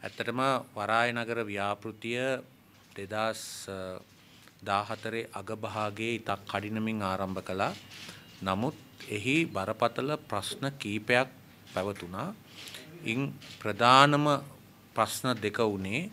ඇත්තටම වරාය නගර ව්‍යාපෘතිය 2014 අගභාගයේ ඉතා කඩිනමින් ආරම්භ කළා. නමුත් එහි බරපතල ප්‍රශ්න කීපයක් පැවතුණා. ඉන් ප්‍රධානම ප්‍රශ්න දෙක වුණේ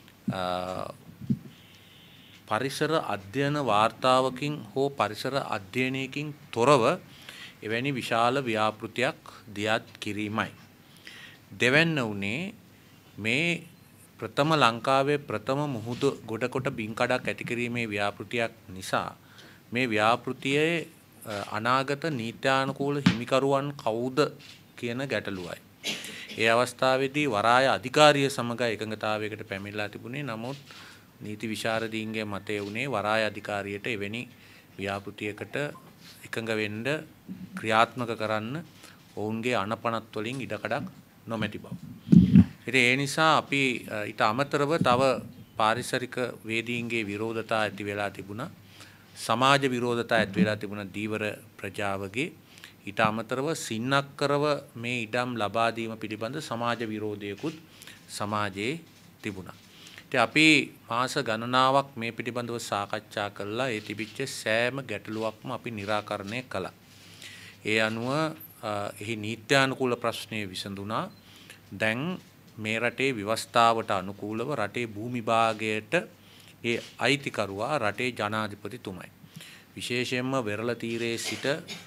පරිසර අධ්‍යයන වාර්තාවකින් හෝ පරිසර අධ්‍යයනයකින් තොරව එවැනි විශාල ව්‍යාපෘතියක් දියත් කිරීමයි. දෙවැන්න වුණේ මේ ප්‍රථම ලංකාවේ ප්‍රථම මුහුදු ගොඩකොට බින්කඩක් ඇති කිරීමේ ව්‍යාපෘතියක් නිසා මේ ව්‍යාපෘතියේ අනාගත නීත්‍යානුකූල හිමිකරුවන් කවුද කියන ගැටලුවයි. ඒ අවස්ථාවේදී වරාය අධිකාරිය සමග එකඟතාවයකට පැමිණලා තිබුණේ. නමුත් නීති විශාරදීන්ගේ මතය වුණේ වරාය අධිකාරියට එවැනි ව්‍යාපෘතියකට එකඟ වෙන්න ක්‍රියාත්මක කරන්න ඔවුන්ගේ අනපනත් වලින් ඉඩකඩක් නොමැති බව. ඉතින් ඒ නිසා අපි ඊට අමතරව තව පාරිසරික වේදීන්ගේ විරෝධතා ඇති වෙලා තිබුණා. සමාජ විරෝධතා ඇති වෙලා තිබුණා දීවර ප්‍රජාවගේ. ඊට අමතරව සින්නක්කරව මේ ඉඩම් ලබා දීම පිළිබඳ සමාජ විරෝධයකුත් සමාජයේ තිබුණා. ඉතින් අපි මාස ගණනාවක් මේ පිළිබඳව සාකච්ඡා කළා. ඒ තිබිච්ච සෑම ගැටලුවක්ම අපි निराකරණය කළා. ඒ අනුව එහි නීත්‍යානුකූල ප්‍රශ්නය විසඳුණා. දැන් මේ රටේ ව්‍යවස්ථාවට අනුකූලව රටේ භූමි භාගයට ඒ අයිතිකරුවා රටේ ජනාධිපතිතුමයි. විශේෂයෙන්ම වෙරළ තීරයේ සිට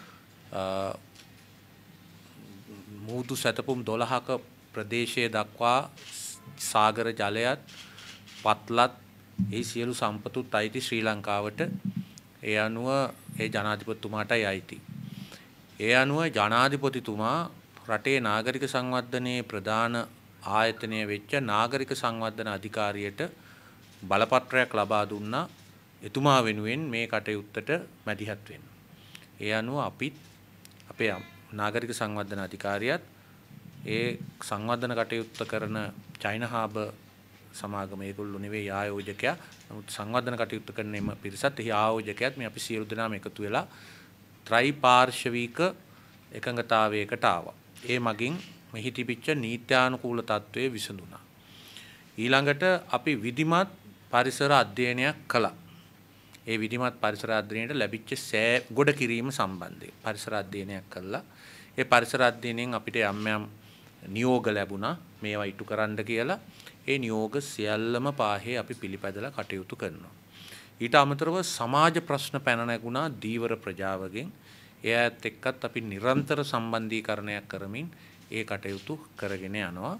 මුහුදු සැතපුම් 12ක ප්‍රදේශයේ දක්වා සාගර ජලයත් පත්ලත් ඒ සියලු සම්පතුත් අයිති ශ්‍රී ලංකාවට. ඒ අනුව ඒ ජනාධිපතිතුමාටයි අයිති. ඒ අනුව ජනාධිපතිතුමා රටේ නාගරික සංවර්ධනයේ ප්‍රධාන ආයතනය වෙච්ච නාගරික සංවර්ධන අධිකාරියට බලපත්‍රයක් ලබා දුන්නා. එතුමා වෙනුවෙන් මේ කටයුත්තට මැදිහත් වෙන්න. ඒ අනුව අපිත් අපේ නාගරික සංවර්ධන අධිකාරියත් ඒ සංවර්ධන කටයුත්ත කරන චයිනා හාබර් සමාගම ඒගොල්ලෝ නෙවෙයි ආයෝජකයා. නමුත් සංවර්ධන කටයුත්ත කරන එම පිරිසත් එහි ආයෝජකයාත් මේ අපි සියලු දෙනාම එකතු වෙලා ත්‍රිපාර්ශවික එකඟතාවයකට ආවා. ඒ මගින් මෙහි තිබිච්ච නීත්‍යානුකූල තත්ත්වය විසඳුණා. ඊළඟට අපි විධිමත් පරිසර අධ්‍යයනයක් කළා. ඒ විධිමත් පරිසර අධ්‍යයනයට ලැබිච්ච ගොඩ කිරීම සම්බන්ධයෙන් පරිසර අධ්‍යයනයක් කළා. ඒ පරිසර අධ්‍යයනයෙන් අපිට යම් යම් නියෝග ලැබුණා මේවා ඉටු කරන්න කියලා. ඒ නියෝග සියල්ලම පාහේ අපි පිළිපැදලා කටයුතු කරනවා. ඊට අමතරව සමාජ ප්‍රශ්න පැන නැගුණා දීවර ප්‍රජාවගෙන්. එයත් එක්කත් අපි නිරන්තර සම්බන්ධීකරණයක් කරමින් ඒ කටයුතු කරගෙන යනවා.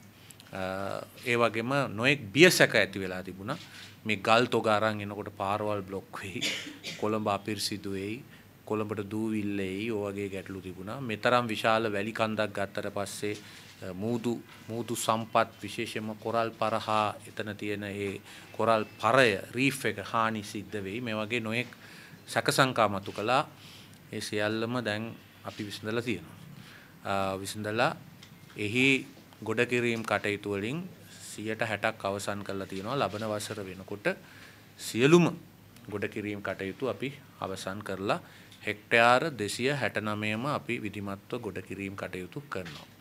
ඒ වගේම නොඑක් බියසක ඇති වෙලා තිබුණා. මේ ගල් තොග අරන් එනකොට පාරවල් බ්ලොක් වෙයි, කොළඹ අපිරිසිදු වෙයි, කොළඹට දූවිල්ල එයි, ඔය වගේ ගැටලු තිබුණා. මෙතරම් විශාල වැලි කන්දක් ගත්තට පස්සේ මූදු සම්පත් විශේෂයෙන්ම කොරල් පරහා එතන තියෙන ඒ කොරල් පරය රීෆ් එක හානි සිද්ධ වෙයි. මේ වගේ නොඑක් සැකසංකා මතු කළා. ඒ සියල්ලම දැන් අපි විසඳලා තියෙනවා. විසඳලා එහි ගොඩ කිරීම කටයුතු වලින් 60%ක් අවසන් කරලා තියෙනවා. ලබන වසර වෙනකොට සියලුම ගොඩ කිරීම කටයුතු අපි අවසන් කරලා හෙක්ටයාර 269ම අපි විධිමත්ව ගොඩ කිරීම කටයුතු කරනවා.